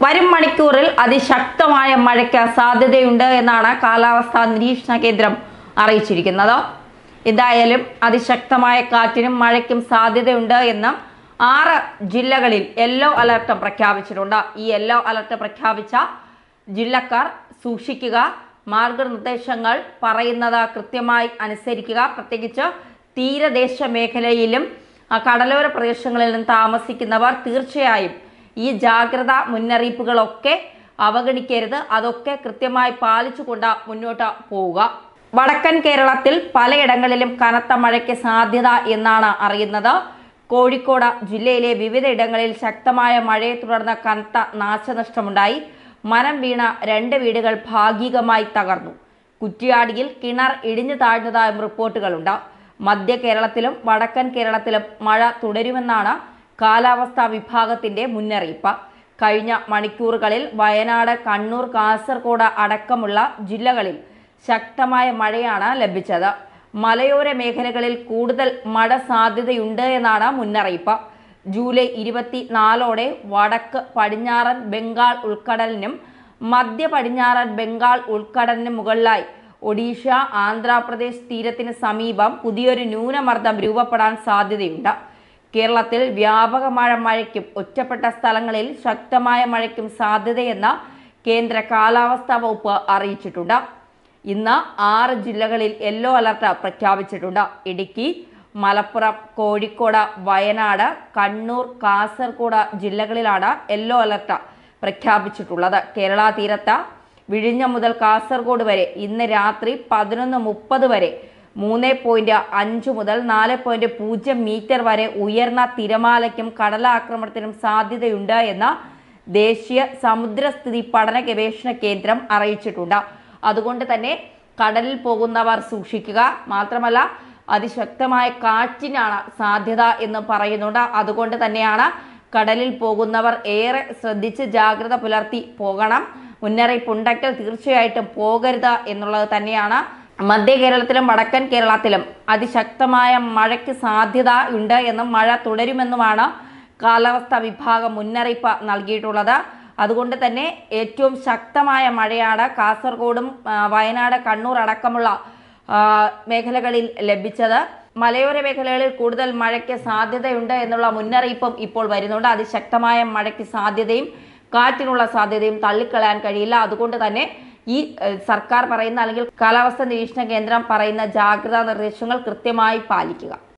വരും മണിക്കൂറിൽ അതിശക്തമായ മഴയ്ക്ക് സാധ്യതയുണ്ട് എന്നാണ് കാലാവസ്ഥാ നിരീക്ഷണ കേന്ദ്രം അറിയിച്ചിരിക്കുന്നത്. എന്തായാലും അതിശക്തമായ കാറ്റിനും മഴയ്ക്കും സാധ്യതയുണ്ട് എന്ന് 6 ജില്ലകളിൽ യെല്ലോ അലർട്ട് പ്രഖ്യാപിച്ചിട്ടുണ്ട്. ഈ യെല്ലോ അലർട്ട് പ്രഖ്യാപിച്ച ജില്ലക്കാർ സൂക്ഷിക്കുക, മാർഗനിർദ്ദേശങ്ങൾ പറയുന്നത് കൃത്യമായി അനുസരിക്കുക. പ്രത്യേകിച്ച് തീരദേശ മേഖലയിലും കടലോര പ്രദേശങ്ങളിലും താമസിക്കുന്നവർ തീർച്ചയായും ഈ ജാഗ്രതാ മുന്നറിയിപ്പുകളൊക്കെ അവഗണിക്കരുത്. അതൊക്കെ കൃത്യമായി പാലിച്ചുകൊണ്ട് മുന്നോട്ട് പോവുക. വടക്കൻ കേരളത്തിൽ പലയിടങ്ങളിലും കനത്ത മഴയ്ക്ക് സാധ്യത എന്നാണ് അറിയുന്നത്. കോഴിക്കോട് ജില്ലയിലെ വിവിധ ഇടങ്ങളിൽ ശക്തമായ മഴയെ തുടർന്ന് കനത്ത നാശനഷ്ടമുണ്ടായി. മരം വീണ 2 വീടുകൾ ഭാഗികമായി തകർന്നു. കുറ്റ്യാടിയിൽ കിണർ ഇടിഞ്ഞു താഴ്ന്നതായും റിപ്പോർട്ടുകളുണ്ട്. മധ്യ കേരളത്തിലും വടക്കൻ കേരളത്തിലും മഴ തുടരുമെന്നാണ് കാലാവസ്ഥാ വിഭാഗത്തിന്റെ മുന്നറിയിപ്പ്. കഴിഞ്ഞ മണിക്കൂറുകളിൽ വയനാട്, കണ്ണൂർ, കാസർഗോഡ് അടക്കമുള്ള ജില്ലകളിൽ ശക്തമായ മഴയാണ് ലഭിച്ചത്. മലയോര മേഖലകളിൽ കൂടുതൽ മഴ സാധ്യതയുണ്ട് എന്നാണ് മുന്നറിയിപ്പ്. ജൂലൈ 24ഓടെ വടക്ക് പടിഞ്ഞാറൻ ബംഗാൾ ഉൾക്കടലിനും മധ്യ പടിഞ്ഞാറൻ ബംഗാൾ ഉൾക്കടലിനും മുകളിലായി ഒഡീഷ, ആന്ധ്രാപ്രദേശ് തീരത്തിന് സമീപം പുതിയൊരു ന്യൂനമർദ്ദം രൂപപ്പെടാൻ സാധ്യതയുണ്ട്. കേരളത്തിൽ വ്യാപകമായ മഴയ്ക്കും ഒറ്റപ്പെട്ട സ്ഥലങ്ങളിൽ ശക്തമായ മഴയ്ക്കും സാധ്യതയെന്ന് കേന്ദ്ര കാലാവസ്ഥാ വകുപ്പ് അറിയിച്ചിട്ടുണ്ട്. ഇന്ന് 6 ജില്ലകളിൽ യെല്ലോ അലർട്ട് പ്രഖ്യാപിച്ചിട്ടുണ്ട്. ഇടുക്കി, മലപ്പുറം, കോഴിക്കോട്, വയനാട്, കണ്ണൂർ, കാസർഗോഡ് ജില്ലകളിലാണ് യെല്ലോ അലർട്ട് പ്രഖ്യാപിച്ചിട്ടുള്ളത്. കേരള തീരത്ത് വിഴിഞ്ഞം മുതൽ കാസർഗോഡ് വരെ ഇന്ന് രാത്രി 11:30 വരെ 3.5 മുതൽ 4.0 മീറ്റർ വരെ ഉയർന്ന തിരമാലയ്ക്കും കടലാക്രമണത്തിനും സാധ്യതയുണ്ട് എന്ന് ദേശീയ സമുദ്രസ്ഥിതി പഠന ഗവേഷണ കേന്ദ്രം അറിയിച്ചിട്ടുണ്ട്. അതുകൊണ്ട് തന്നെ കടലിൽ പോകുന്നവർ സൂക്ഷിക്കുക. മാത്രമല്ല അതിശക്തമായ കാറ്റിനാണ് സാധ്യത എന്ന് പറയുന്നുണ്ട്. അതുകൊണ്ട് തന്നെയാണ് കടലിൽ പോകുന്നവർ ഏറെ ശ്രദ്ധിച്ച് ജാഗ്രത പുലർത്തി പോകണം. മുന്നറിയിപ്പുണ്ടെങ്കിൽ തീർച്ചയായിട്ടും പോകരുത് എന്നുള്ളത് തന്നെയാണ്. മധ്യ കേരളത്തിലും വടക്കൻ കേരളത്തിലും അതിശക്തമായ മഴയ്ക്ക് സാധ്യത ഉണ്ട് എന്നും മഴ തുടരുമെന്നുമാണ് കാലാവസ്ഥാ വിഭാഗം മുന്നറിയിപ്പ് നൽകിയിട്ടുള്ളത്. അതുകൊണ്ട് തന്നെ ഏറ്റവും ശക്തമായ മഴയാണ് കാസർഗോഡും വയനാട്, കണ്ണൂർ അടക്കമുള്ള മേഖലകളിൽ ലഭിച്ചത്. മലയോര മേഖലകളിൽ കൂടുതൽ മഴയ്ക്ക് സാധ്യതയുണ്ട് എന്നുള്ള മുന്നറിയിപ്പും ഇപ്പോൾ വരുന്നുണ്ട്. അതിശക്തമായ മഴയ്ക്ക് സാധ്യതയും കാറ്റിനുള്ള സാധ്യതയും തള്ളിക്കളയാൻ കഴിയില്ല. അതുകൊണ്ട് തന്നെ ഈ സർക്കാർ പറയുന്ന അല്ലെങ്കിൽ കാലാവസ്ഥാ നിരീക്ഷണ കേന്ദ്രം പറയുന്ന ജാഗ്രതാ നിർദ്ദേശങ്ങൾ കൃത്യമായി പാലിക്കുക.